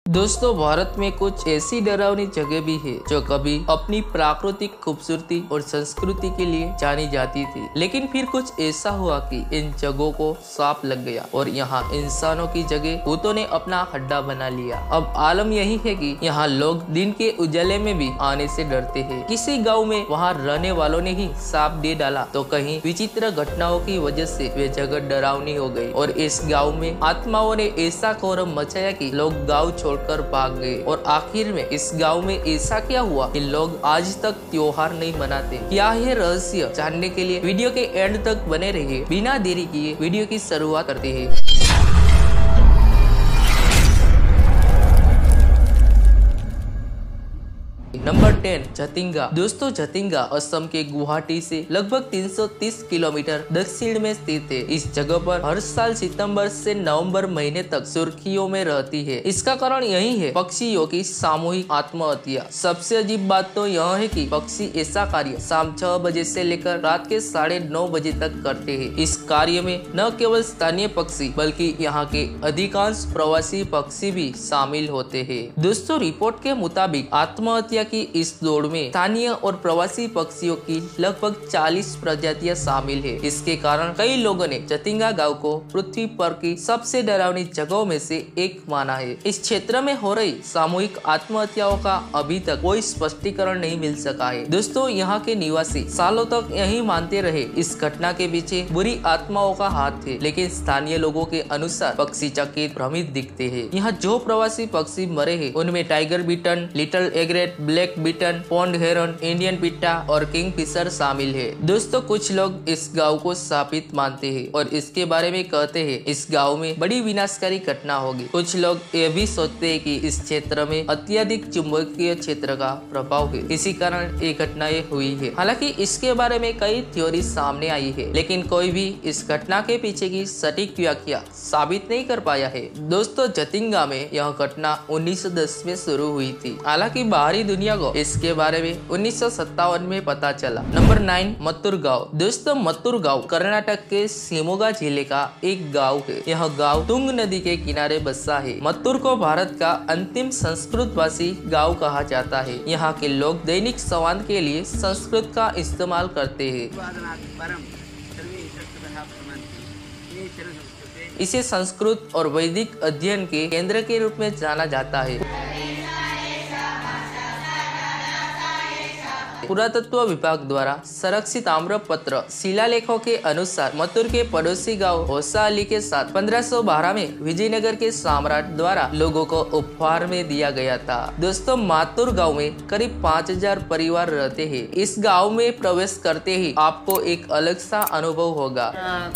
दोस्तों, भारत में कुछ ऐसी डरावनी जगह भी है जो कभी अपनी प्राकृतिक खूबसूरती और संस्कृति के लिए जानी जाती थी, लेकिन फिर कुछ ऐसा हुआ कि इन जगहों को सांप लग गया और यहाँ इंसानों की जगह भूतों ने अपना अड्डा बना लिया। अब आलम यही है कि यहाँ लोग दिन के उजाले में भी आने से डरते हैं। किसी गाँव में वहाँ रहने वालों ने ही सांप दे डाला तो कहीं विचित्र घटनाओं की वजह से वे जगह डरावनी हो गई और इस गाँव में आत्माओं ने ऐसा कोहराम मचाया कि लोग गाँव छोड़कर भाग गए। और आखिर में इस गांव में ऐसा क्या हुआ कि लोग आज तक त्योहार नहीं मनाते? क्या है रहस्य? जानने के लिए वीडियो के एंड तक बने रहिए। बिना देरी किए वीडियो की शुरुआत करते हैं। नंबर 10, जतिंगा। दोस्तों, जतिंगा असम के गुवाहाटी से लगभग 330 किलोमीटर दक्षिण में स्थित है। इस जगह पर हर साल सितंबर से नवंबर महीने तक सुर्खियों में रहती है। इसका कारण यही है पक्षियों की सामूहिक आत्महत्या। सबसे अजीब बात तो यह है कि पक्षी ऐसा कार्य शाम 6 बजे से लेकर रात के 9:30 बजे तक करते हैं। इस कार्य में न केवल स्थानीय पक्षी बल्कि यहाँ के अधिकांश प्रवासी पक्षी भी शामिल होते हैं। दोस्तों, रिपोर्ट के मुताबिक आत्महत्या की इस दौड़ में स्थानीय और प्रवासी पक्षियों की लगभग 40 प्रजातियां शामिल है। इसके कारण कई लोगों ने जतिंगा गांव को पृथ्वी पर की सबसे डरावनी जगहों में से एक माना है। इस क्षेत्र में हो रही सामूहिक आत्महत्याओं का अभी तक कोई स्पष्टीकरण नहीं मिल सका है। दोस्तों, यहाँ के निवासी सालों तक यही मानते रहे इस घटना के पीछे बुरी आत्माओं का हाथ है, लेकिन स्थानीय लोगों के अनुसार पक्षी चकित भ्रमित दिखते हैं। यहाँ जो प्रवासी पक्षी मरे हैं उनमें tiger bittern, little egret, black bittern, pond heron, Indian pitta और किंगफिशर शामिल है। दोस्तों, कुछ लोग इस गांव को शापित मानते हैं और इसके बारे में कहते हैं इस गांव में बड़ी विनाशकारी घटना होगी। कुछ लोग ये भी सोचते हैं कि इस क्षेत्र में अत्यधिक चुंबकीय क्षेत्र का प्रभाव है, इसी कारण ये घटनाएं हुई है। हालांकि इसके बारे में कई थ्योरी सामने आई है, लेकिन कोई भी इस घटना के पीछे की सटीक व्याख्या साबित नहीं कर पाया है। दोस्तों, जतिंगा में यह घटना 1910 में शुरू हुई थी। हालांकि बाहरी दुनिया को इसके बारे में 1957 में पता चला। नंबर 9, मत्तूर गांव। दोस्तों, मत्तूर गांव कर्नाटक के शिमोगा जिले का एक गांव है। यह गांव तुंग नदी के किनारे बसा है। मत्तूर को भारत का अंतिम संस्कृत भाषी गांव कहा जाता है। यहाँ के लोग दैनिक संवाद के लिए संस्कृत का इस्तेमाल करते हैं। इसे संस्कृत और वैदिक अध्ययन के केंद्र के रूप में जाना जाता है। पुरातत्व विभाग द्वारा संरक्षित ताम्रपत्र शिलालेखों के अनुसार मत्तूर के पड़ोसी गांव होसा अली के साथ 1512 में विजयनगर के सम्राट द्वारा लोगों को उपहार में दिया गया था। दोस्तों, मत्तूर गांव में करीब 5000 परिवार रहते हैं। इस गांव में प्रवेश करते ही आपको एक अलग सा अनुभव होगा।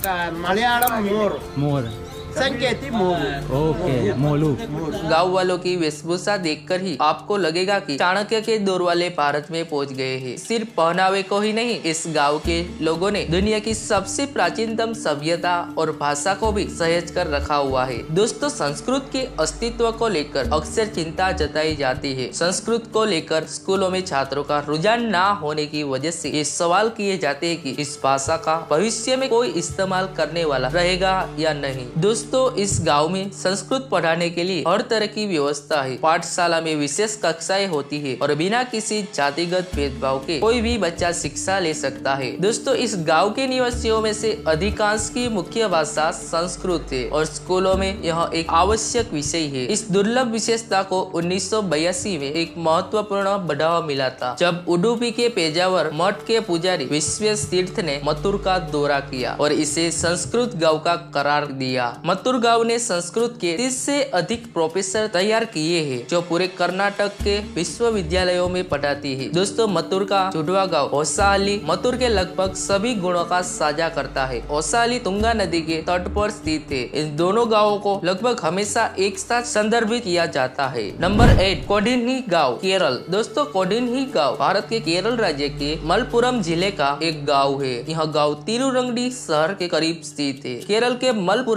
संकेती ओके, मोलू। गाँव वालों की वेशभूषा देखकर ही आपको लगेगा कि चाणक्य के दौर वाले भारत में पहुंच गए हैं। सिर्फ पहनावे को ही नहीं, इस गांव के लोगों ने दुनिया की सबसे प्राचीनतम सभ्यता और भाषा को भी सहेज कर रखा हुआ है। दोस्तों, संस्कृत के अस्तित्व को लेकर अक्सर चिंता जताई जाती है। संस्कृत को लेकर स्कूलों में छात्रों का रुझान न होने की वजह से ये सवाल किए जाते हैं कि इस भाषा का भविष्य में कोई इस्तेमाल करने वाला रहेगा या नहीं। दोस्तों, इस गांव में संस्कृत पढ़ाने के लिए हर तरह की व्यवस्था है। पाठशाला में विशेष कक्षाएं होती है और बिना किसी जातिगत भेदभाव के कोई भी बच्चा शिक्षा ले सकता है। दोस्तों, इस गांव के निवासियों में से अधिकांश की मुख्य भाषा संस्कृत है और स्कूलों में यह एक आवश्यक विषय है। इस दुर्लभ विशेषता को 1982 में एक महत्वपूर्ण बढ़ावा मिला था, जब उडुपी के पेजावर मठ के पुजारी विश्वेश तीर्थ ने मत्तूर का दौरा किया और इसे संस्कृत गांव का करार दिया। मत्तूर गांव ने संस्कृत के 30 से अधिक प्रोफेसर तैयार किए हैं जो पूरे कर्नाटक के विश्वविद्यालयों में पढ़ाती है। दोस्तों, मत्तूर का जुड़वा गांव होसा अली मत्तूर के लगभग सभी गुणों का साझा करता है। होसा अली तुंगा नदी के तट पर स्थित है। इन दोनों गांवों को लगभग हमेशा एक साथ संदर्भित किया जाता है। नंबर 8, कोडिन्ही गांव, केरल। दोस्तों, कोडिन्ही गांव भारत के केरल राज्य के मलपुरम जिले का एक गाँव है। यह गाँव तिरुरंगडी शहर के करीब स्थित है। केरल के मलपुरम जिले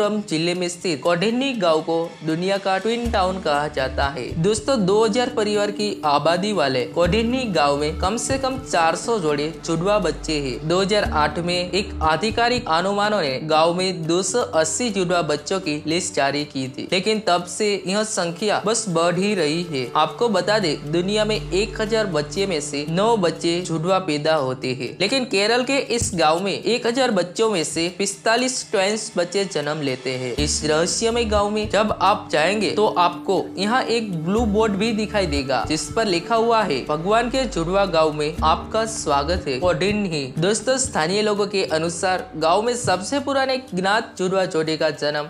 जिले में स्थित कौंडिन्य गांव को दुनिया का ट्विन टाउन कहा जाता है। दोस्तों 2000 परिवार की आबादी वाले कौंडिन्य गांव में कम से कम 400 जोड़े जुड़वा बच्चे हैं। 2008 में एक आधिकारिक अनुमानों ने गांव में 280 जुड़वा बच्चों की लिस्ट जारी की थी, लेकिन तब से यह संख्या बस बढ़ ही रही है। आपको बता दे, दुनिया में 1000 बच्चे में से 9 बच्चे जुड़वा पैदा होते हैं, लेकिन केरल के इस गांव में 1000 बच्चों में से 45 ट्विंस बच्चे जन्म लेते हैं। इस रहस्यमय गांव में जब आप जाएंगे तो आपको यहाँ एक ब्लू बोर्ड भी दिखाई देगा जिस पर लिखा हुआ है, भगवान के जुड़वा गांव में आपका स्वागत है, कौंडिन्य। दोस्तों स्थानीय लोगों के अनुसार गांव में सबसे पुराने ज्ञात जुड़वा जोड़े का जन्म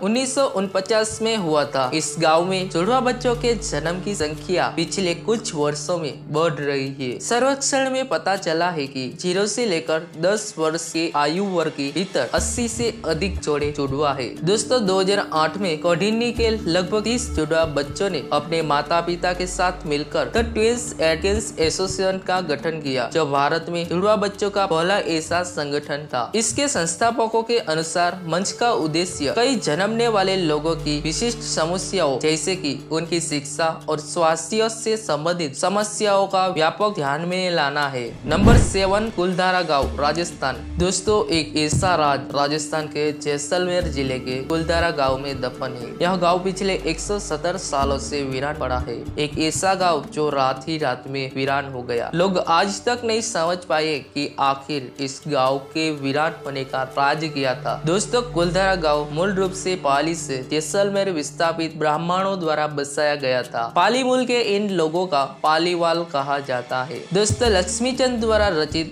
1949 में हुआ था। इस गांव में जुड़वा बच्चों के जन्म की संख्या पिछले कुछ वर्षों में बढ़ रही है। सर्वेक्षण में पता चला है कि 0 से लेकर 10 वर्ष के आयु वर्ग के भीतर 80 से अधिक जोड़े जुड़वा है। दोस्तों 2008 में कौंडिन्य के लगभग 30 जुड़वा बच्चों ने अपने माता पिता के साथ मिलकर द ट्विंस एडकेंस एसोसिएशन का गठन किया, जो भारत में जुड़वा बच्चों का पहला ऐसा संगठन था। इसके संस्थापकों के अनुसार मंच का उद्देश्य कई जन्मने वाले लोगों की विशिष्ट समस्याओं जैसे कि उनकी शिक्षा और स्वास्थ्य से संबंधित समस्याओं का व्यापक ध्यान में लाना है। नंबर 7, कुलधारा गांव, राजस्थान। दोस्तों एक ऐसा राजस्थान के जैसलमेर जिले के कुलधारा गांव में दफन है। यह गांव पिछले 170 सालों से वीरान पड़ा है। एक ऐसा गांव जो रात ही रात में वीरान हो गया। लोग आज तक नहीं समझ पाए कि आखिर इस गांव के वीरान होने का राज क्या था। दोस्तों कुलधारा गांव मूल रूप से पाली से जैसलमेर विस्थापित ब्राह्मणों द्वारा बसाया गया था। पाली मूल के इन लोगों का पालीवाल कहा जाता है। दोस्तों लक्ष्मीचंद द्वारा रचित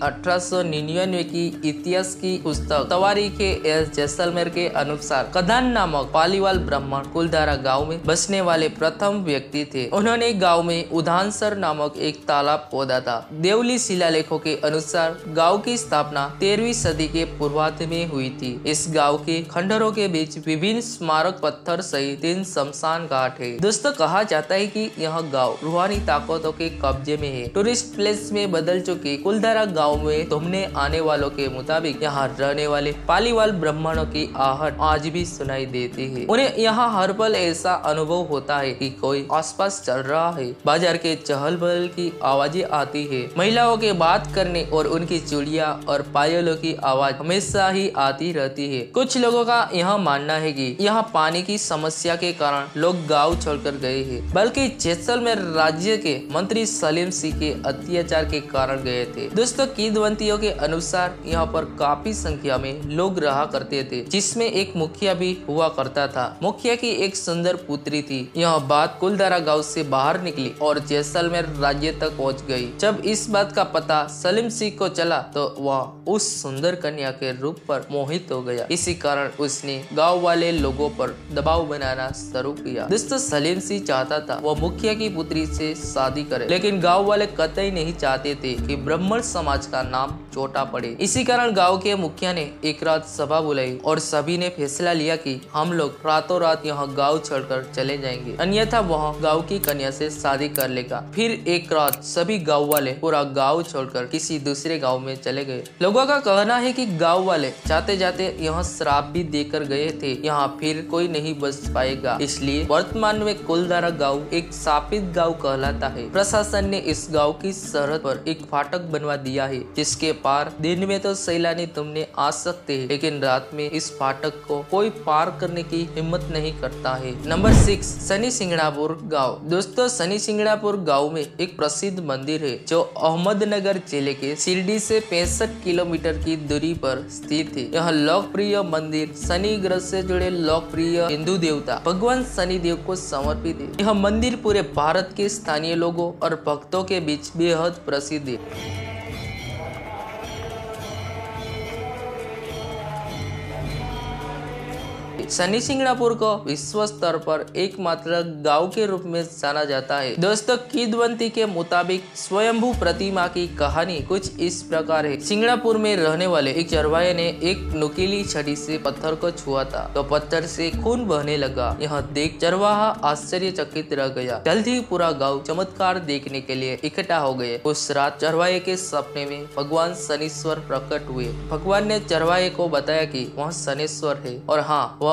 1899 की इतिहास की पुस्तक तवारीखे जैसलमेर के अनुसार कदान नामक पालीवाल ब्राह्मण कुलधारा गांव में बसने वाले प्रथम व्यक्ति थे। उन्होंने गांव में उधानसर नामक एक तालाब खोदा था। देवली शिलालेखों के अनुसार गांव की स्थापना 13वीं सदी के पूर्वार्ध में हुई थी। इस गांव के खंडरों के बीच विभिन्न स्मारक पत्थर सहित 3 शमशान घाट है। दोस्तों कहा जाता है कि यह गांव रूहानी ताकतों के कब्जे में है। टूरिस्ट प्लेस में बदल चुके कुलधारा गांव में घूमने आने वालों के मुताबिक यहाँ रहने वाले पालीवाल ब्राह्मणों की आहट आज भी सुनाई देती है। उन्हें यहाँ हर पल ऐसा अनुभव होता है कि कोई आसपास चल रहा है। बाजार के चहल पहल की आवाजें आती है। महिलाओं के बात करने और उनकी चूड़ियां और पायलों की आवाज हमेशा ही आती रहती है। कुछ लोगों का यह मानना है कि यहाँ पानी की समस्या के कारण लोग गांव छोड़कर गए हैं, बल्कि जैसलमेर राज्य के मंत्री सलीम सिंह के अत्याचार के कारण गए थे। दोस्तों किंवदंतियों के अनुसार यहाँ पर काफी संख्या में लोग रहा करते थे, जिसमें एक मुखिया भी हुआ करता था। मुखिया की एक सुंदर पुत्री थी। यह बात कुलधारा गांव से बाहर निकली और जैसलमेर राज्य तक पहुंच गई। जब इस बात का पता सलीम सिंह को चला तो वह उस सुंदर कन्या के रूप पर मोहित हो गया। इसी कारण उसने गांव वाले लोगों पर दबाव बनाना शुरू किया। दोस्तों सलीम सिंह चाहता था वह मुखिया की पुत्री से शादी करे, लेकिन गांव वाले कतई नहीं चाहते थे कि ब्राह्मण समाज का नाम चोटा पड़े। इसी कारण गांव के मुखिया ने एक रात सभा बुलाई और सभी ने फैसला लिया कि हम लोग रातों रात यहाँ गांव छोड़कर चले जाएंगे, अन्यथा वह गांव की कन्या से शादी कर लेगा। फिर एक रात सभी गांव वाले पूरा गांव छोड़कर किसी दूसरे गांव में चले गए। लोगों का कहना है कि गांव वाले जाते जाते यहाँ श्राप भी देकर गए थे, यहाँ फिर कोई नहीं बच पाएगा। इसलिए वर्तमान में कुलधारा गांव एक शापित गांव कहलाता है। प्रशासन ने इस गांव की सरहद पर एक फाटक बनवा दिया है, जिसके पार दिन में तो सैलानी तुमने आ सकते हैं, लेकिन रात में इस फाटक को कोई पार करने की हिम्मत नहीं करता है। नंबर 6, शनि सिंगणापुर गांव। दोस्तों शनि सिंगणापुर गांव में एक प्रसिद्ध मंदिर है जो अहमदनगर जिले के शिरडी से 65 किलोमीटर की दूरी पर स्थित है। यह लोकप्रिय मंदिर शनि ग्रह से जुड़े लोकप्रिय हिंदू देवता भगवान शनि देव को समर्पित है। यह मंदिर पूरे भारत के स्थानीय लोगों और भक्तों के बीच बेहद प्रसिद्ध है। शनि सिंगणापुर को विश्व स्तर पर एकमात्र गांव के रूप में जाना जाता है। दोस्तों किंवदंती के मुताबिक स्वयंभू प्रतिमा की कहानी कुछ इस प्रकार है। सिंगणापुर में रहने वाले एक चरवाहे ने एक नुकीली छड़ी से पत्थर को छुआ था तो पत्थर से खून बहने लगा। यह देख चरवाहा आश्चर्यचकित रह गया। जल्द ही पूरा गांव चमत्कार देखने के लिए इकट्ठा हो गए। उस रात चरवाहे के सपने में भगवान शनीश्वर प्रकट हुए। भगवान ने चरवाहे को बताया कि वह शनेश्वर है और हाँ वह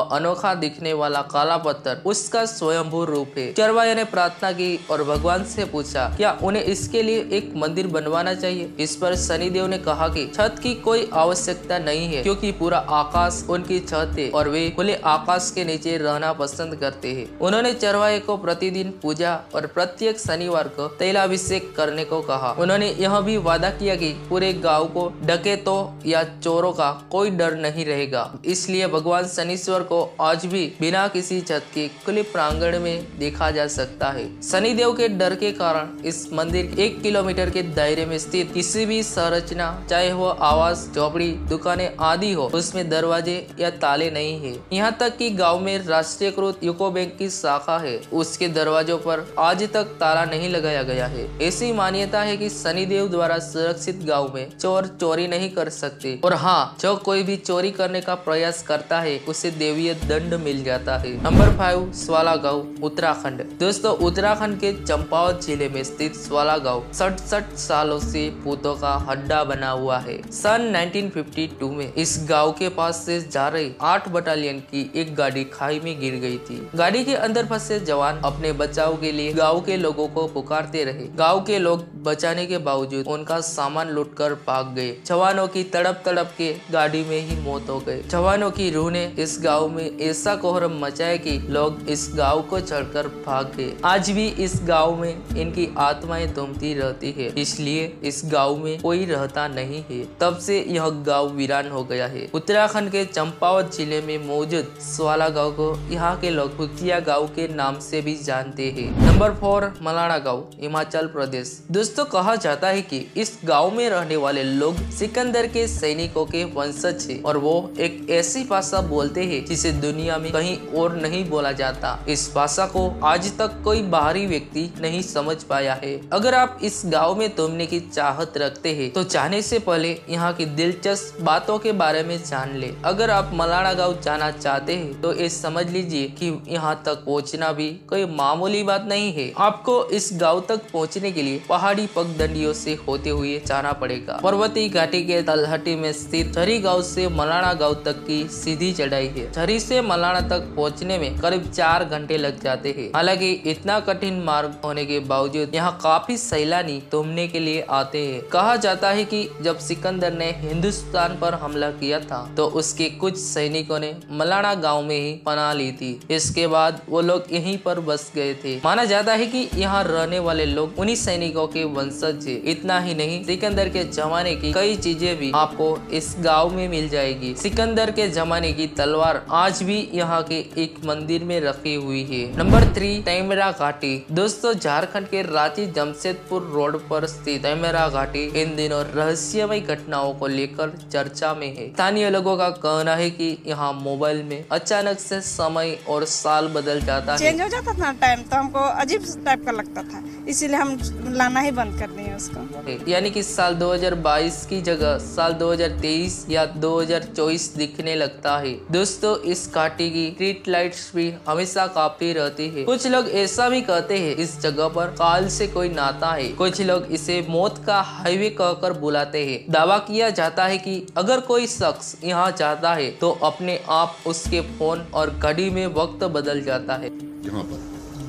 वह अनोखा दिखने वाला काला पत्थर उसका स्वयंभू रूप है। चरवाहे ने प्रार्थना की और भगवान से पूछा क्या उन्हें इसके लिए एक मंदिर बनवाना चाहिए। इस पर शनिदेव ने कहा कि छत की कोई आवश्यकता नहीं है क्योंकि पूरा आकाश उनकी छत है और वे खुले आकाश के नीचे रहना पसंद करते हैं। उन्होंने चरवाहे को प्रतिदिन पूजा और प्रत्येक शनिवार को तैलाभिषेक करने को कहा। उन्होंने यह भी वादा किया कि पूरे गांव को डकैतों या चोरों का कोई डर नहीं रहेगा। इसलिए भगवान शनिश्वर को आज भी बिना किसी छत के खुले प्रांगण में देखा जा सकता है। शनिदेव के डर के कारण इस मंदिर 1 किलोमीटर के दायरे में स्थित किसी भी संरचना, चाहे वो आवास, झोपड़ी, दुकानें आदि हो, उसमें दरवाजे या ताले नहीं है। यहाँ तक कि गांव में राष्ट्रीयकृत यूको बैंक की शाखा है, उसके दरवाजों पर आज तक ताला नहीं लगाया गया है। ऐसी मान्यता है कि शनिदेव द्वारा सुरक्षित गांव में चोर चोरी नहीं कर सकते और हाँ, जो कोई भी चोरी करने का प्रयास करता है उसे देवीय दंड मिल जाता है। नंबर 5, स्वाला गांव, उत्तराखंड। दोस्तों, उत्तराखंड के चंपावत जिले में स्थित स्वाला गांव 67 सालों से भूतों का अड्डा बना हुआ है। सन 1952 में इस गांव के पास से जा रही 8 बटालियन की एक गाड़ी खाई में गिर गई थी। गाड़ी के अंदर फंसे जवान अपने बचाव के लिए गांव के लोगों को पुकारते रहे। गांव के लोग बचाने के बावजूद उनका सामान लूटकर भाग गए। जवानों की तड़प तड़प के गाड़ी में ही मौत हो गई। जवानों की रूह ने इस गांव में ऐसा कोहरम मचाया कि लोग इस गांव को छोड़कर भाग गए। आज भी इस गांव में इनकी आत्माएं घूमती रहती है, इसलिए इस गांव में कोई रहता नहीं है। तब से यह गांव वीरान हो गया है। उत्तराखंड के चंपावत जिले में मौजूद स्वाला गांव को यहाँ के लोग भूतिया गांव के नाम से भी जानते हैं। नंबर 4, मलाना गांव, हिमाचल प्रदेश। दोस्तों, कहा जाता है कि इस गांव में रहने वाले लोग सिकंदर के सैनिकों के वंशज है और वो एक ऐसी भाषा बोलते हैं जिसे दुनिया में कहीं और नहीं बोला जाता। इस भाषा को आज तक कोई बाहरी व्यक्ति नहीं समझ पाया है। अगर आप इस गांव में घूमने की चाहत रखते हैं तो जाने से पहले यहाँ की दिलचस्प बातों के बारे में जान ले। अगर आप मलाना गांव जाना चाहते हैं तो ये समझ लीजिए कि यहाँ तक पहुँचना भी कोई मामूली बात नहीं है। आपको इस गांव तक पहुँचने के लिए पहाड़ी पगडंडियों से होते हुए जाना पड़ेगा। पर्वतीय घाटी के तलहटी में स्थित झरी गांव से मलाना गांव तक की सीधी चढ़ाई है। झरी से मलाना तक पहुँचने में करीब 4 घंटे लग जाते हैं। हालांकि इतना कठिन मार्ग होने के बावजूद यहाँ काफी सैलानी घूमने के लिए आते हैं। कहा जाता है कि जब सिकंदर ने हिंदुस्तान पर हमला किया था तो उसके कुछ सैनिकों ने मलाना गांव में ही पनाह ली थी। इसके बाद वो लोग यहीं पर बस गए थे। माना जाता है कि यहाँ रहने वाले लोग उन्हीं सैनिकों के वंशज है। इतना ही नहीं, सिकंदर के जमाने की कई चीजें भी आपको इस गांव में मिल जाएगी। सिकंदर के जमाने की तलवार आज भी यहाँ के एक मंदिर में रखी हुई है। नंबर 3, टेमेरा घाटी। दोस्तों, झारखंड के रांची जमशेदपुर रोड पर स्थित टेमेरा घाटी इन दिनों रहस्यमय घटनाओं को लेकर चर्चा में है। स्थानीय लोगों का कहना है कि यहाँ मोबाइल में अचानक से समय और साल बदल जाता है। चेंज हो जाता था टाइम, तो हमको अजीब टाइप का लगता था, इसीलिए हम लाना ही बंद कर दिए उसको। यानी कि साल 2022 की जगह साल 2023 या 2024 दिखने लगता है। दोस्तों, इस घाटी की स्ट्रीट लाइट्स भी हमेशा काफी रहती है। कुछ लोग ऐसा भी कहते हैं इस जगह पर काल से कोई नाता है। कुछ लोग इसे मौत का हाईवे कहकर बुलाते हैं। दावा किया जाता है कि अगर कोई शख्स यहाँ जाता है तो अपने आप उसके फोन और घड़ी में वक्त बदल जाता है। यहाँ पर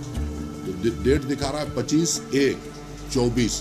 तो डेट दिखा रहा है 25/1/24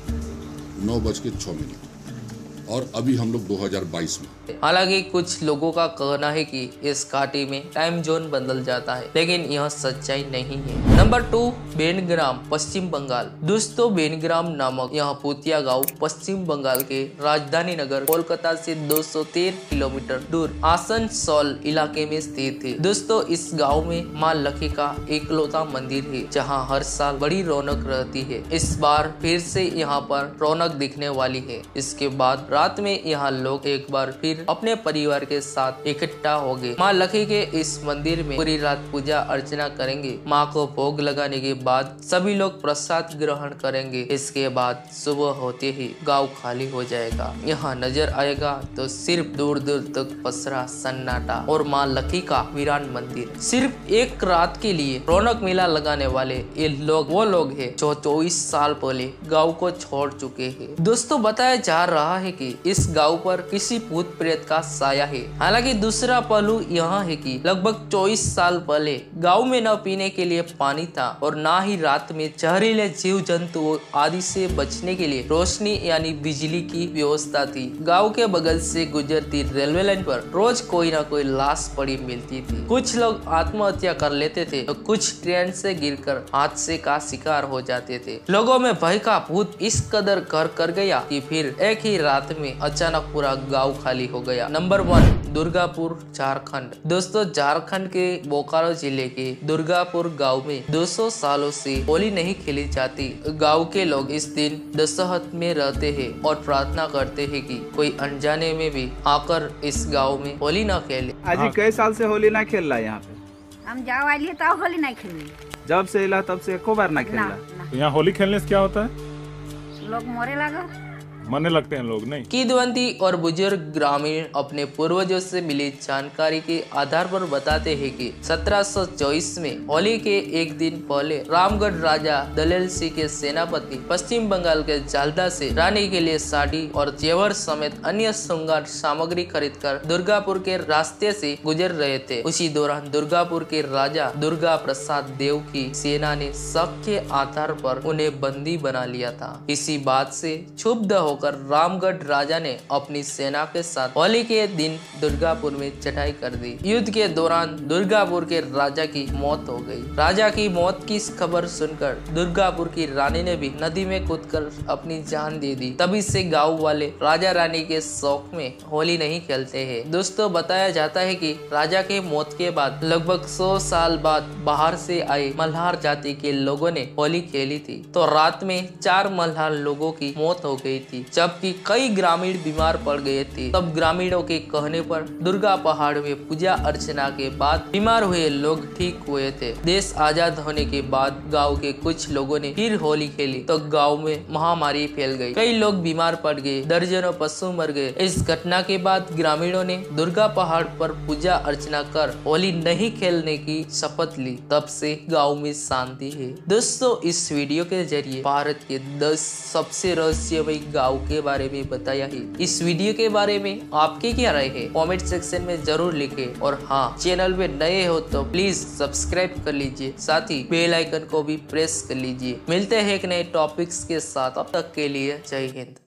9:06 और अभी हम लोग 2022 में। हालांकि कुछ लोगों का कहना है कि इस घाटी में टाइम जोन बदल जाता है, लेकिन यह सच्चाई नहीं है। नंबर 2, बेनग्राम, पश्चिम बंगाल। दोस्तों, बेनग्राम नामक यह भूतिया गांव पश्चिम बंगाल के राजधानी नगर कोलकाता से 213 किलोमीटर दूर आसनसोल इलाके में स्थित है। दोस्तों, इस गाँव में माँ लखी का इकलौता मंदिर है जहाँ हर साल बड़ी रौनक रहती है। इस बार फिर से यहाँ पर रौनक दिखने वाली है। इसके बाद रात में यहाँ लोग एक बार फिर अपने परिवार के साथ इकट्ठा हो गए। माँ लखी के इस मंदिर में पूरी रात पूजा अर्चना करेंगे। माँ को भोग भोग लगाने के बाद सभी लोग प्रसाद ग्रहण करेंगे। इसके बाद सुबह होते ही गांव खाली हो जाएगा। यहाँ नजर आएगा तो सिर्फ दूर दूर तक पसरा सन्नाटा और माँ लकी का वीरान मंदिर। सिर्फ एक रात के लिए रौनक मेला लगाने वाले ये लोग वो लोग हैं जो 24 साल पहले गांव को छोड़ चुके हैं। दोस्तों बताया जा रहा है कि इस गांव पर किसी भूत प्रेत का साया है। हालांकि दूसरा पहलू यह है कि लगभग 24 साल पहले गांव में न पीने के लिए पानी था और न ही रात में जहरीले जीव जंतुओं आदि से बचने के लिए रोशनी यानी बिजली की व्यवस्था थी। गांव के बगल से गुजरती रेलवे लाइन पर रोज कोई ना कोई लाश पड़ी मिलती थी। कुछ लोग आत्महत्या कर लेते थे तो कुछ ट्रेन से गिरकर हादसे का शिकार हो जाते थे। लोगों में भय का भूत इस कदर घर कर गया कि फिर एक ही रात में अचानक पूरा गांव खाली हो गया। नंबर 1, दुर्गापुर झारखंड। दोस्तों झारखंड के बोकारो जिले के दुर्गापुर गांव में 200 सालों से होली नहीं खेली जाती। गांव के लोग इस दिन दशहत में रहते हैं और प्रार्थना करते हैं कि कोई अनजाने में भी आकर इस गांव में होली न खेले। आज कई साल से होली ना खेल रहा है यहाँ पे? हम जाओ आइए तो होली नहीं खेली। जब से इला तब से एको बार ना खेल रहा। तो यहाँ होली खेलने से क्या होता है? लोग मरे लगा, मरने लगते हैं लोग नहीं। किदवंती और बुजुर्ग ग्रामीण अपने पूर्वजों से मिली जानकारी के आधार पर बताते हैं कि 1724 में होली के एक दिन पहले रामगढ़ राजा दलेल सिंह के सेनापति पश्चिम बंगाल के जालदा से रानी के लिए साड़ी और जेवर समेत अन्य श्रृंगार सामग्री खरीदकर दुर्गापुर के रास्ते से गुजर रहे थे। उसी दौरान दुर्गापुर के राजा दुर्गा प्रसाद देव की सेना ने शक के आधार पर उन्हें बंदी बना लिया था। इसी बात से क्षुब्ध होकर रामगढ़ राजा ने अपनी सेना के साथ होली के दिन दुर्गापुर में चढ़ाई कर दी। युद्ध के दौरान दुर्गापुर के राजा की मौत हो गई। राजा की मौत की खबर सुनकर दुर्गापुर की रानी ने भी नदी में कूदकर अपनी जान दे दी। तभी से गांव वाले राजा रानी के शौक में होली नहीं खेलते हैं। दोस्तों बताया जाता है कि राजा के मौत के बाद लगभग 100 साल बाद बाहर से आए मल्हार जाति के लोगों ने होली खेली थी तो रात में 4 मल्हार लोगों की मौत हो गई थी, जबकि कई ग्रामीण बीमार पड़ गए थे। तब ग्रामीणों के कहने पर दुर्गा पहाड़ में पूजा अर्चना के बाद बीमार हुए लोग ठीक हुए थे। देश आजाद होने के बाद गांव के कुछ लोगों ने फिर होली खेली तो गांव में महामारी फैल गई। कई लोग बीमार पड़ गए, दर्जनों पशु मर गए। इस घटना के बाद ग्रामीणों ने दुर्गा पहाड़ पर पूजा अर्चना कर होली नहीं खेलने की शपथ ली। तब से गाँव में शांति है। दोस्तों इस वीडियो के जरिए भारत के 10 सबसे रहस्यमय गाँव के बारे में बताया है। इस वीडियो के बारे में आपके क्या राय है कमेंट सेक्शन में जरूर लिखें। और हाँ, चैनल पे नए हो तो प्लीज सब्सक्राइब कर लीजिए, साथ ही बेल आइकन को भी प्रेस कर लीजिए। मिलते हैं एक नए टॉपिक्स के साथ, अब तक के लिए जय हिंद।